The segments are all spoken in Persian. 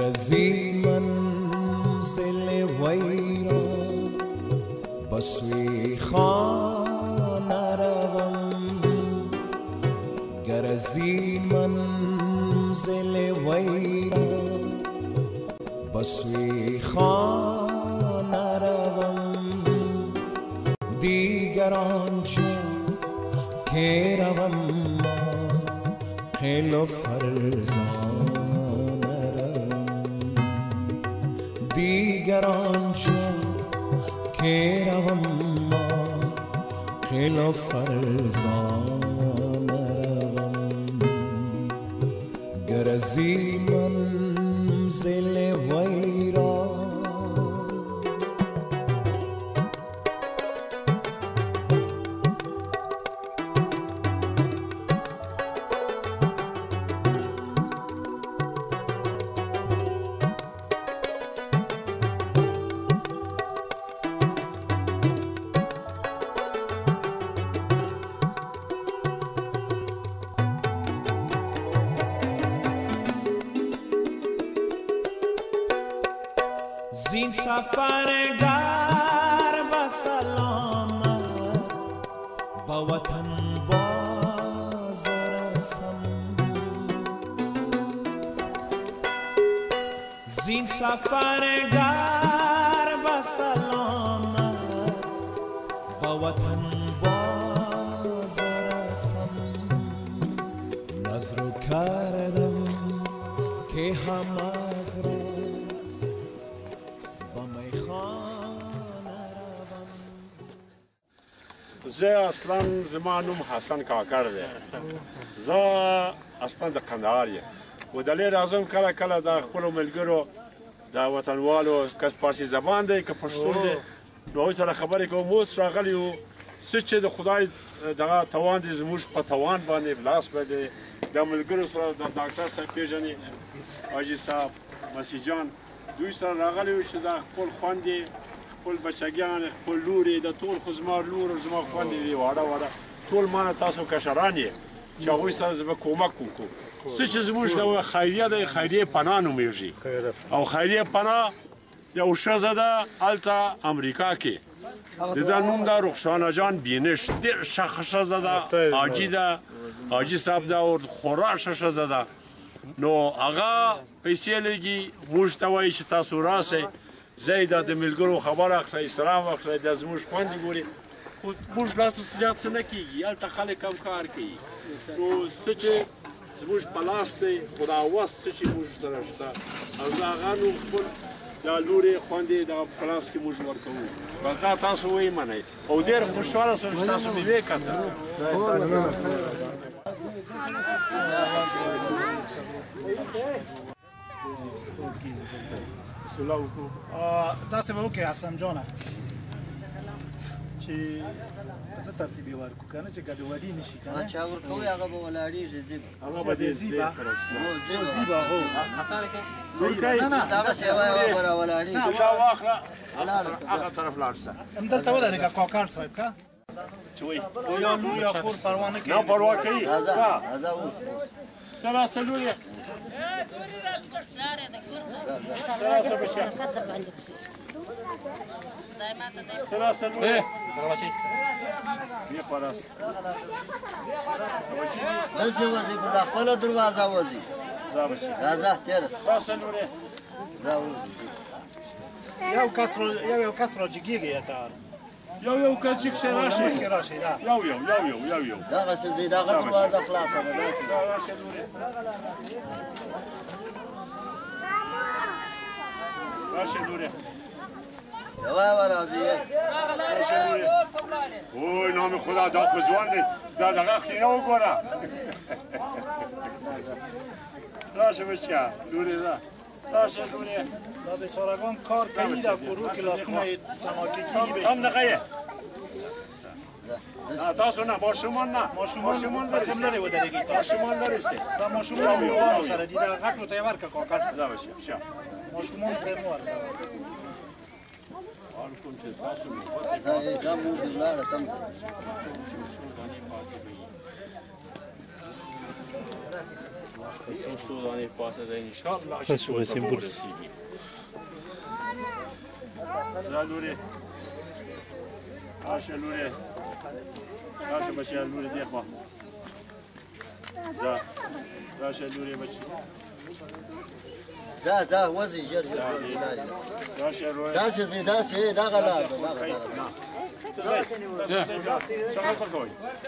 گرزی منزل ویران بسوی خانه روم گرزی منزل ویران بسوی خانه روم دیگر آنجا که روم خیل و فرزانه روم دیگر آنجا که روم خیل و فرزانه روم گرزی منزل ویران زین سفرگر با سلامت با وطن باز رسم زین سفرگر با سلامت با وطن باز رسم نظر کردم که هم از را زه اصلا زما نوم حسن کاکر دی زه اصلا د کندهار یم و دلې راځم کله کله د خپلو ملګرو د وطنوالو که فارسي زبان دی که پښتون دی نو هغوی سره خبرې کوم اوس راغلي یو څه چې د خدای دغه توان دی زموږ په توان باندې لاس باندې د ملګرو سره د ډاکټر صاحب پېژني حاجي صاحب مسیح جان دوی سره راغلي یو چې د خپل خویندې خپل بچګیان خپل لورې د ټول خو زما لور او زما خویندې دي واړه واړه ټول ما نه تاسو کشران یې چې هغوی سره زه به کومک وکړو څه چې زموږ د خیریه دی خیریه پناه نومیږي او خیریه پناه یو ښځه ده هلته امریکا کې د ده نوم ده رخسانه جان بینش ډېر ښه ښځه ده حاجي ده حاجي صاحب ده او خورا ښه ښځه ده نو هغه پیسې لګي موږ ته وایي چې تاسو راسئ زه د ملګرو خبر اخلئ سلام واخلئ دا زموږ خویندې ګوري خو موږ لاس زیات څه نه کېږي هلته خلک کم کار کوي نو څه چې زموږ په لاس دی خو دا وس څه چې موږ سره شته او زه هغه نو خپل دا لورې خویندې دغه په لاس کې موږ ورکوو بس دا تاسو ومنئ او ډېر خوشحاله شوم چې تاسو مې وکتل داسې به وکړې اسلم جانه چې په څه ترتیب یې ورکړو که نه چې ګډوډي نه شي که نه چا ورکوي هغه به ولاړېږي ځي به هغه به دې ځي به ځي به هو نه نه دغسې یوه به راولاړېږي دا واخله هغه طرف لاړ شه همدلته ودرېږه کاکړ صاحب که چې وایي یا لور یا خور پروا نه کوي نه پروا کوي راځه اوس ته راسه لورې ته راسه بچیه ته راسه لورې بیا خوا راسه داسې وځي په دا خپله دروازه وځي ځه بچیه راځه تېره شه راسه لورې ځه اوس یو کس را جګېږي ته یو کس چې کښې راشي راشي دا دغسې ځي دغه دروازه خلاصه ده داسې راشه لورې راشه لورې یوه راځي راشه لورې اوی نام خدا دا خو ځوان دی دا دغه خینه وګوره راشه بچیه لورې ده راشه لورې دا بیچارگان کار کوي در گروه که لاسونه یې تماکه کیږي تام دغه یې تاسو نه ماشومان نه ماشومان لرې هم لرې ودرېږي ماشومان لرې سي دا ماشومان یوانو سره دي دا غټو ته یې ورکړه کاکړ دا بچیه بچیه ماشومان ته یې مه ورکړه کوم چې تاسو مې دا مور دې ولاړه تم سره چې څو دانې پاتې وي سودانی پاته ده انشاءالله اشی پاته برسیدی زالوری آشه لوری آشه بچه لوری دیخوا آشه لوری بچه زا وزي جر داس زي داس دا غلا شغل بقوي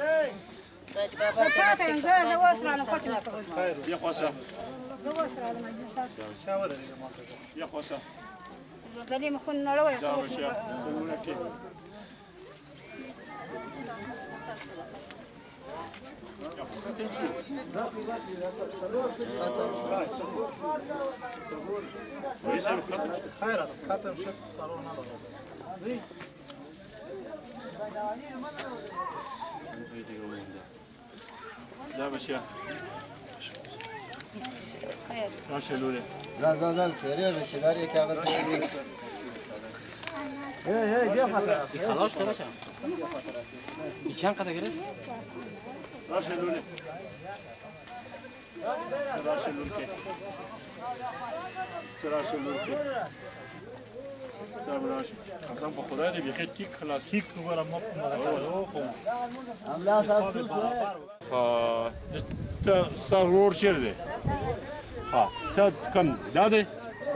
يا خوسا يا خوسا دليل مخنا روي خير ختم شد لا بشيا ماشي لولي زا سريع بشداري كاغذ خلاص تماشى كم قد قلت ماشي لولي ماشي لولي سراشي لولي سلام راشد اصلا با خدا دی بخیر تیک خلاص تيك ولا ما تا سرور چرده تا کم داده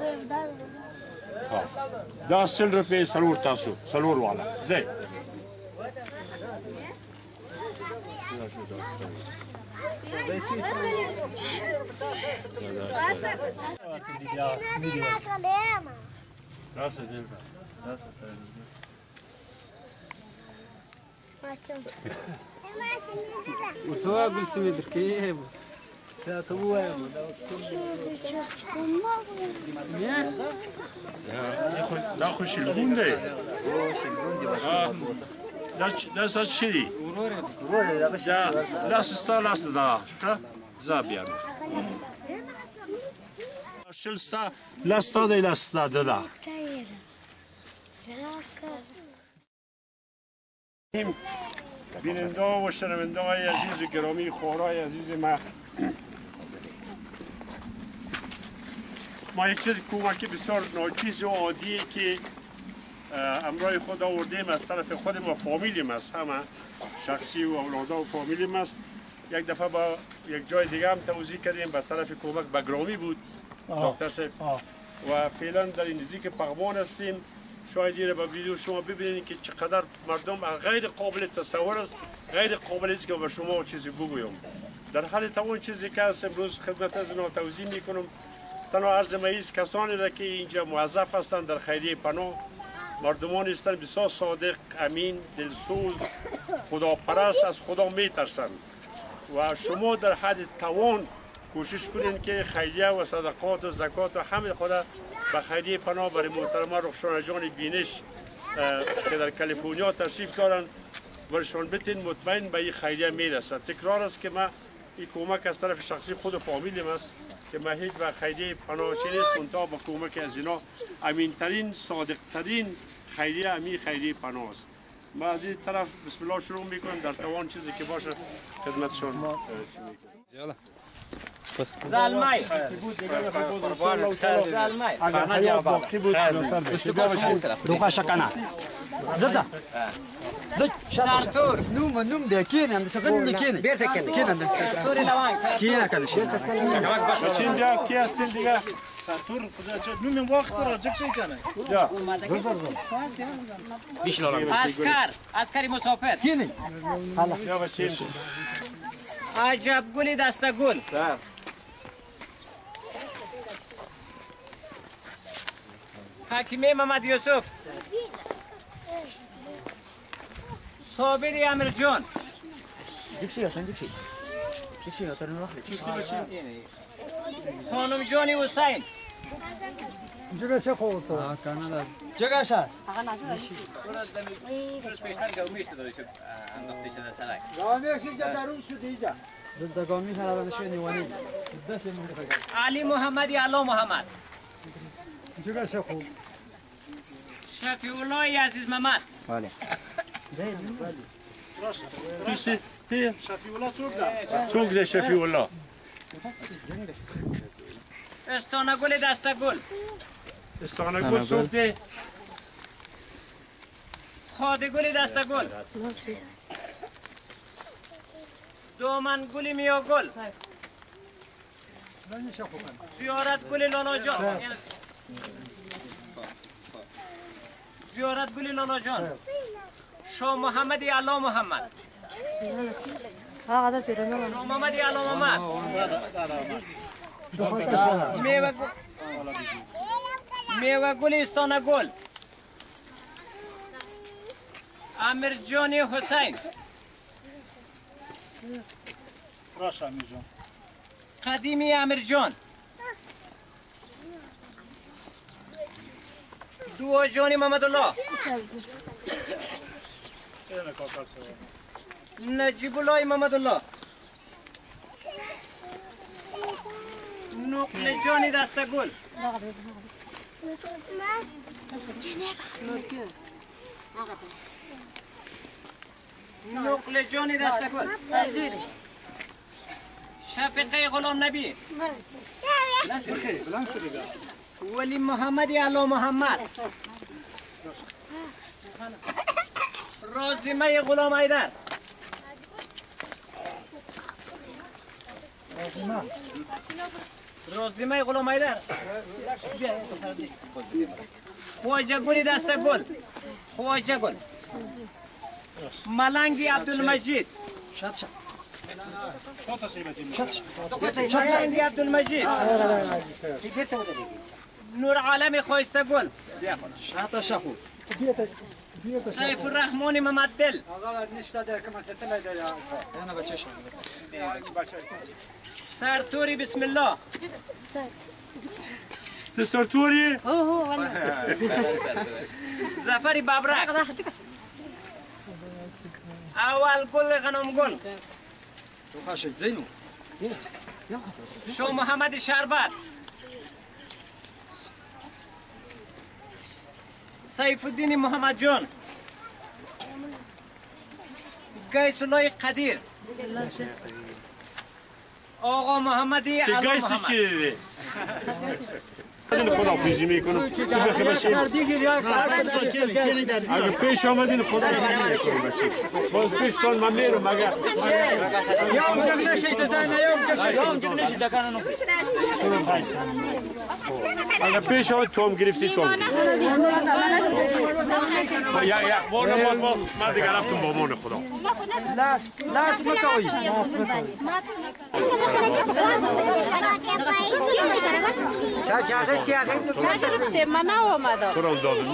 دا 100 روپے سرور تاسو سرور والا زي راسه دل راسه وتوا قلت سوي دركيب دا خوش البونده دا سات شدي دا لاس ستا لاس دا زابيان شل ستا لاس تا دا لاس تا دا بیننده و شنونده های عزیز گرامی خورای عزیز ما یک چیز کمکی بسیار ناچیز و عادیه که امرای خود آوردیم از طرف خود ما فامیلیم است همه شخصی و اولادا و فامیلیم است یک دفعه با یک جای دیگه هم توضیح کردیم به طرف کمک به گرامی بود دکتر صاحب و فعلا در این نزدیک پغمان هستیم شاید این با ویدیو شما ببینید که چقدر مردم غیر قابل تصور است غیر قابل است که به شما چیزی بگویم در حال توان چیزی که هست امروز خدمت از اینا توضیح میکنم تنها عرض مایز کسانی را که اینجا موظف هستند در خیریه پناه مردمانی هستند بسیار صادق امین دلسوز خداپرست از خدا میترسند و شما در حد توان کوشش کنین که خیریه و صدقات و زکات و همه خدا به خیریه پناه برای محترمه رخشانه جان بینش که در کالیفرنیا تشریف دارند برشان بتین مطمئن به این خیریه میرسد. تکرار است که ما این کمک از طرف شخصی خود و فامیلیم است که ما هیچ به خیریه پناهچی نیست منتها با کمک از اینا امینترین صادقترین خیریه امی خیریه پناه است. ما از این طرف بسم الله شروع میکنم در توان چیزی که باشه خدمتشون میکنم. زلمای زلمای اگر حیات باقی بود روخا شکنا زردا سانتور نوم ده کین اند سفن کین بیرته کین اند سوری لوان کین کن بچین بیا کی هستین دیگه ساتور خدا چه نوم واقع سر جک شي کنه یا عسکری مسافر کین یا بچین عجب گلی دسته گل حکیمه محمد یوسف صابری امیر جان خانم جانی حسین جگه چه خورد جگه شد علی محمدی علا محمد جگه چه خورد شفیع الله عزیز محمد کسی تی شفیع الله څوک ده څوک دی شفیع الله استانگل دستگل استانگل سوخته خادگل دستگل دومنگل میاگل زیارتگل لالا جان زیارتگل لالا جان شاه محمدی علا محمد شاه محمدی علا محمد میوه گل استانه گل امیر جان حسین راش امیر جان قدیمی امیر جان دو جان محمد الله نجیب الله محمد الله نقل جان دستگل نقل جان دستگل شفیقه غلام نبی ولی محمدی علا محمد رازیمه غلام حیدر رازیمه غلام حیدر خواجه گل دستگل خواجه گل ملنگی عبدالمجید ملنگی عبدالمجید نور عالم خواسته گل سیف الرحمن محمد دل سرتوری بسم الله سرتوری زفری بابرک اول گل غنم گل شو محمد شربت سیف الدین محمد جان گیس الله قدیر آقا محمدی علا محمد گیسش چی دیدی؟ خداحافظی میکنم تو بخیر باشید اگه پیش آمدین خداحافظی میکنم باشید باز پیشتان من میرم اگر اگر پیش آمد تو هم گرفتی تو هم باز من دیگر رفتم با مان خدا لاس مکوی من آمدم تو رو دادم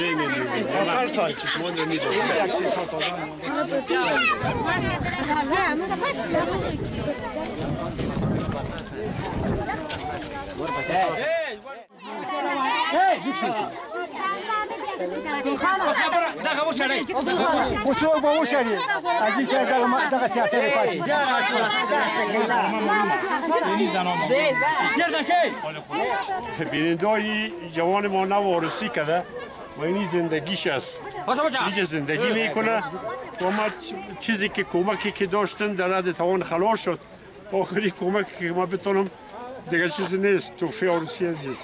بینندایی جوان ما نوارسی کرده و اینی زندگیش است اینجا زندگی میکنه و ما چیزی که کمکی که داشتن در حد توان خلاص شد آخری کمکی که ما بتونم دیگر چیزی نیست توفیق عروسی عزیز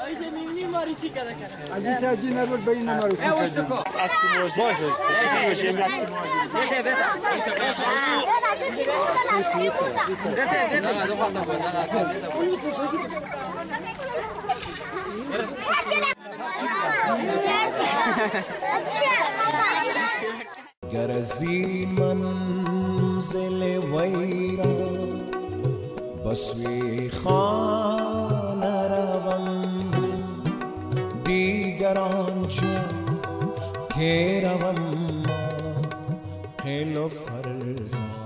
عزیز دین رو بین معروف گر از این منزل ویرا بسوی خانه روم دیگر آنجا که روم خیل و فرزان